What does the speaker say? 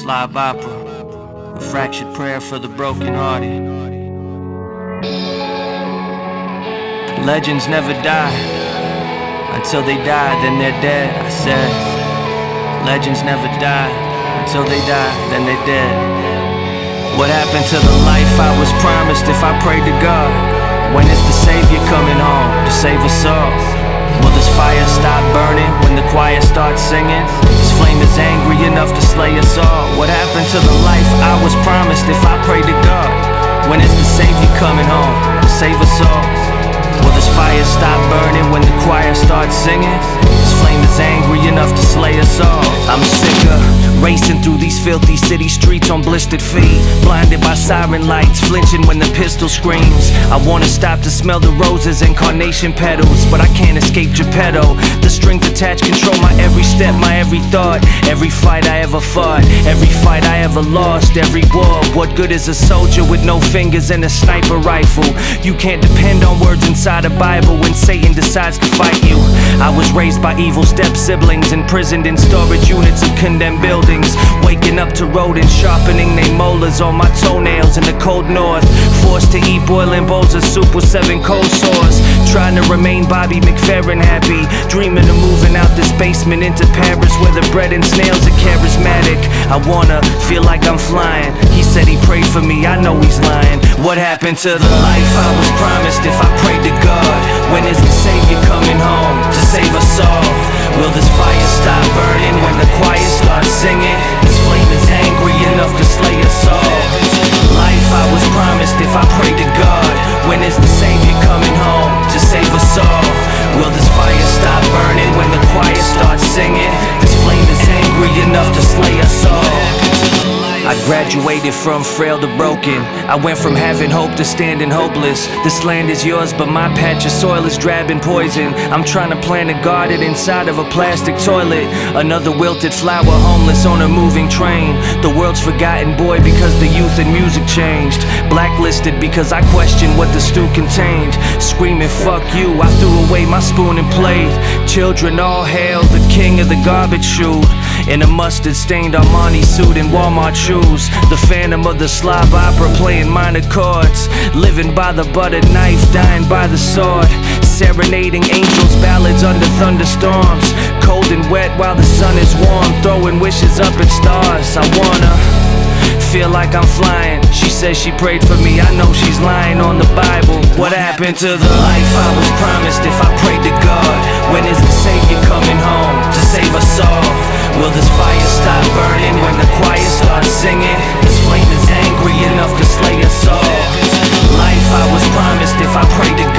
Slob Opera, a fractured prayer for the brokenhearted. Legends never die. Until they die, then they're dead. I said, legends never die. Until they die, then they're dead. What happened to the life I was promised if I prayed to God? When is the Savior coming home to save us all? Will this fire stop burning when the choir starts singing? This flame is angry enough to slay us all. What happened to the life I was promised if I prayed to God? When is the Savior coming home to save us all? Will this fire stop burning when the choir starts singing? This flame is angry enough to slay us all. I'm sick of racing through these filthy city streets on blistered feet, blinded by siren lights, flinching when the pistol screams. I wanna stop to smell the roses and carnation petals, but I can't escape Geppetto. The strings attached control my every step, my every thought. Every fight I ever fought, every fight I ever lost, every war. What good is a soldier with no fingers and a sniper rifle? You can't depend on words inside a Bible when Satan decides to fight you. I was raised by evil step-siblings, imprisoned in storage units of condemned buildings, waking up to rodents sharpening their molars on my toenails in the cold north, forced to eat boiling bowls of soup with 7 cold sores, trying to remain Bobby McFerrin happy, dreaming of moving out this basement into Paris where the bread and snails are charismatic. I wanna feel like I'm flying. He said he prayed for me, I know he's lying. What happened to the life I was promised if I prayed to God? When is the Savior coming home to save us all? Will this fire stop burning when the choir starts singing? This flame is angry enough to slay us all. Life I was promised if I prayed to God. When is the Savior coming home to save us all? Will this fire stop burning when the choir starts singing? This flame is angry enough to slay us all. I graduated from frail to broken. I went from having hope to standing hopeless. This land is yours, but my patch of soil is drab and poison. I'm trying to plant a garden inside of a plastic toilet. Another wilted flower, homeless on a moving train. The world's forgotten, boy, because the youth and music changed. Blacklisted because I questioned what the stew contained. Screaming, fuck you, I threw away my spoon and plate. Children all hail the king of the garbage chute, in a mustard-stained Armani suit and Walmart shoes. The phantom of the Slob Opera playing minor chords, living by the butter knife, dying by the sword, serenading angels' ballads under thunderstorms, cold and wet while the sun is warm, throwing wishes up at stars. I wanna feel like I'm flying. She says she prayed for me, I know she's lying on the Bible. What happened to the life I was promised if I prayed to God? When is the Savior coming home to save us all? Will this fire stop burning when the choir starts singing? This flame is angry enough to slay us all. Life I was promised if I prayed to God.